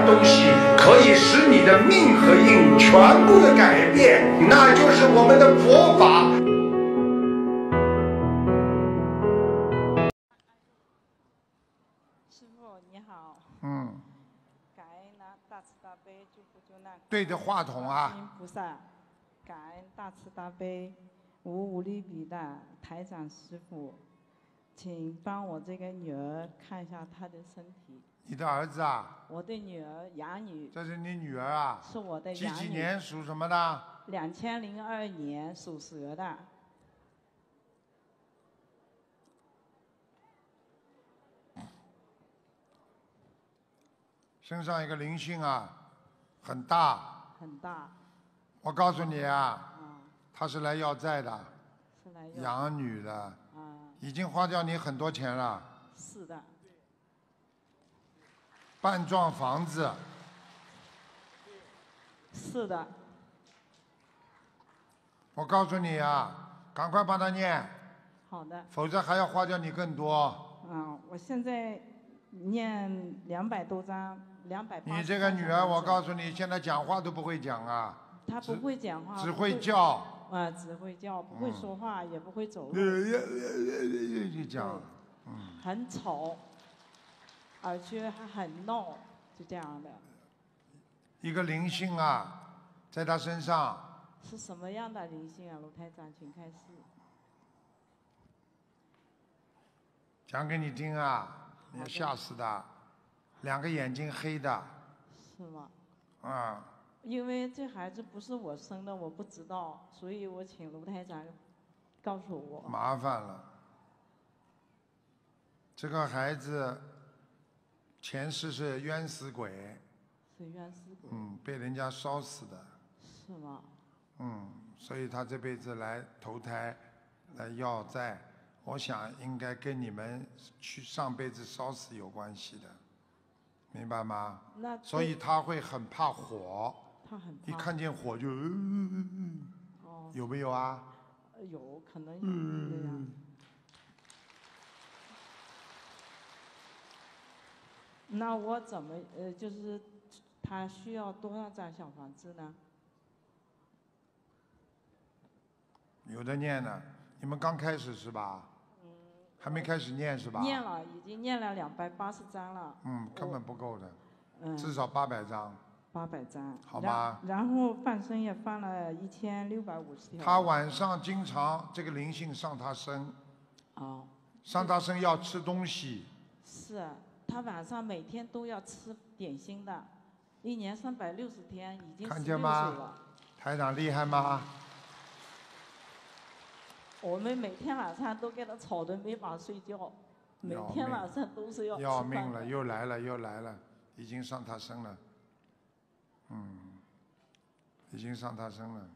东西可以使你的命和运全部的改变，那就是我们的佛法。 师父你好。感恩呢大慈大悲救苦救难。 对着话筒啊。 观世音菩萨，感恩大慈大悲无利比的台长师父，请帮我这个女儿看一下她的身体。 你的儿子啊？ 我的女儿，养女。 这是你女儿啊？ 是我的养女。 几年属什么的 ？2002年属蛇的。 身上一个灵性啊，很大。 很大。 我告诉你啊，他是来要债的。 是来养女的。已经花掉你很多钱了。 是的。 半幢房子。 是的。 我告诉你啊，赶快帮他念。 好的。 否则还要花掉你更多。 我现在念200多章，280。 你这个女儿，我告诉你，现在讲话都不会讲啊。 她不会讲话。 只会叫。 只会叫，不会说话，也不会走路。 就讲。 很丑，而且还很闹，就这样的。 一个灵性啊，在她身上。 是什么样的灵性啊，卢台长，请开示。 讲给你听啊，你吓死的，2个眼睛黑的。 是吗？ 啊。 因为这孩子不是我生的，我不知道，所以我请卢台长告诉我。 麻烦了，这个孩子前世是冤死鬼。 是冤死鬼。 被人家烧死的。 是吗？ 所以他这辈子来投胎，来要债，我想应该跟你们去上辈子烧死有关系的，明白吗？所以他会很怕火。 他很怕。 一看见火就有没有啊？ 有可能有这样。那我怎么就是他需要多少张小房子呢？ 有的念呢，你们刚开始是吧？还没开始念是吧？ 念了，已经念了280章了。 根本不够的。至少800章。 800章。 好吧。 然后放生也放了1650条。 他晚上经常这个灵性上他身。上他身要吃东西。 是，他晚上每天都要吃点心的，1年360天，已经16岁了。 看见吗？台长厉害吗？ 我们每天晚上都给他吵得没法睡觉，每天晚上都是要吃饭。 要命了，又来了，已经上他身了，已经上他身了，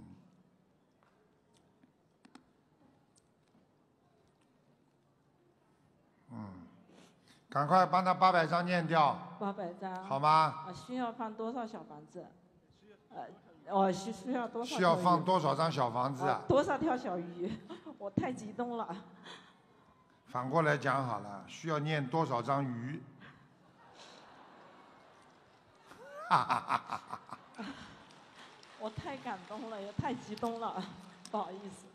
赶快帮他800章念掉。 800章。 好吗？ 需要放多少小房子？需要多少？ 需要放多少张小房子啊？ 多少条小鱼？我太激动了。 反过来讲好了，需要念多少张鱼？ 我太感动了，也太激动了，不好意思。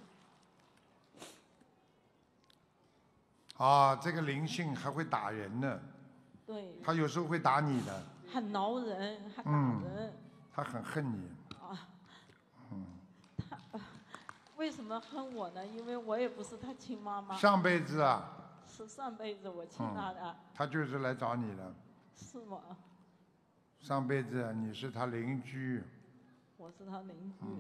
这个灵性还会打人呢。 对。 他有时候会打你的。 很挠人，还打人。 他很恨你。 他为什么恨我呢？因为我也不是他亲妈妈。 上辈子啊。 是上辈子我亲他的。 他就是来找你的。 是吗？ 上辈子你是他邻居。 我是他邻居。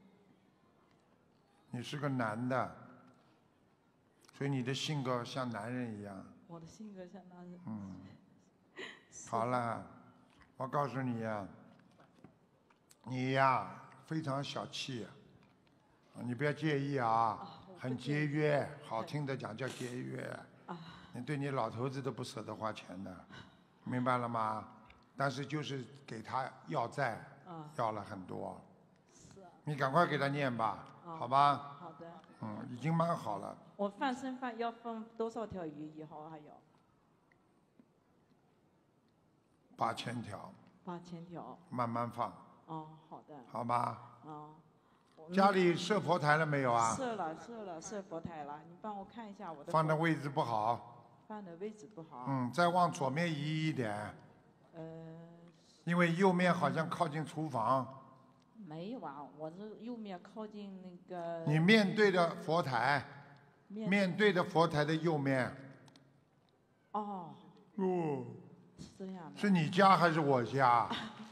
你是个男的，所以你的性格像男人一样。 我的性格像男人。 好了，我告诉你呀，你呀非常小气，你不要介意啊，很节约，好听的讲叫节约。你对你老头子都不舍得花钱的，明白了吗？但是就是给他要债，要了很多。 是。 你赶快给他念吧，好吧？ 好的。 已经蛮好了。 我放生要放多少条鱼？以后还有？ 8000条。 8000条。 慢慢放， 哦，好的。 好吧？ 哦。 家里设佛台了没有啊？ 设了，设佛台了。你帮我看一下我的。 放的位置不好。 放的位置不好。 再往左面移一点。因为右面好像靠近厨房。 没有啊，我是右面靠近那个。 你面对着佛台。面对着佛台的右面。 哦。 哦。 是这样的。 是你家还是我家？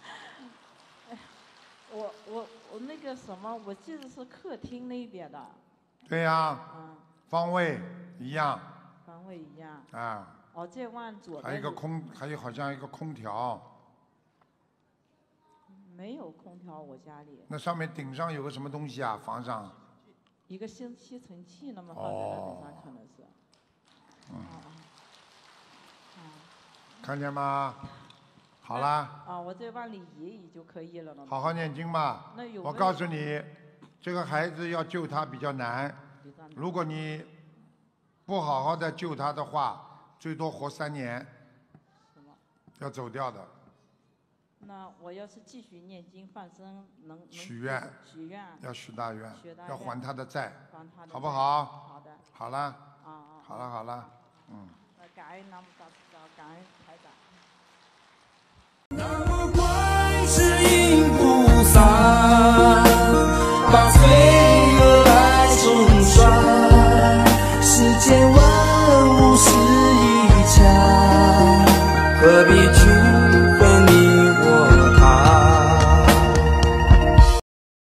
我那个什么，我记得是客厅那边的。 对呀。方位一样。 方位一样。 啊。 哦，再往左边。 还有好像一个空调。 没有空调，我家里。 那上面顶上有个什么东西啊？房上。 一个吸尘器，那么放在那顶上可能是。 看见吗？好啦。 我再往里移移就可以了。 好好念经吧。我告诉你，这个孩子要救他比较难。如果你不好好的救他的话，最多活3年。要走掉的。 那我要是继续念经放生，能许愿。要许大愿。要还他的债。好不好？ 好的。 好了。 好了。 感恩南无大慈大，感恩台长。 那么关是